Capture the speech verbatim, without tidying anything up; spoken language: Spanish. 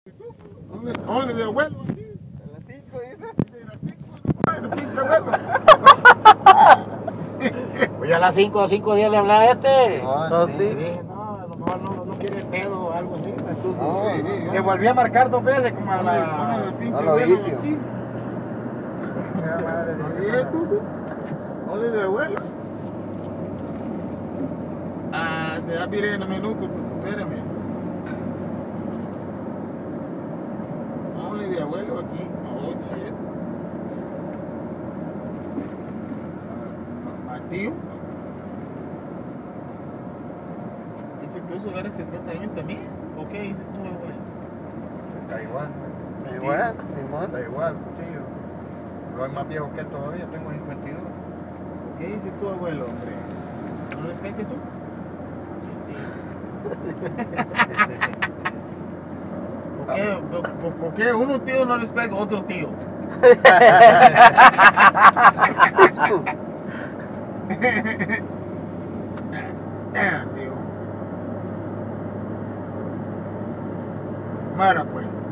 ¿Dónde de abuelo? En las cinco dice. En las cinco, no, pinche abuelo. Oye, a las cinco, cinco días le hablaba a este. No, No, sí. sí. Dije, no, a lo mejor no, no quiere pedo o algo así. Entonces, No, sí, sí, le volví a marcar dos veces como a ¿Dónde la... el pinche No lo abuelo oí, tío. aquí? Ya, madre, ¿Dónde dije, es tú, sí? ¿Dónde de abuelo? Ah, se va a mirar en un minuto, pues espérame. ¿Dónde de abuelo aquí? Oh, shit. ¿A tío? Dice que eso era cincuenta años también. ¿O qué dices tú, abuelo? Está igual. Está igual, Simón. Está igual, tío. Pero es más viejo que él todavía, tengo cincuenta y dos. ¿Qué dices tú, abuelo, hombre? ¿No respetes tú? ¿Por qué, por, por qué uno tío no respeta a otro tío? Damn, tío. Mara, pues.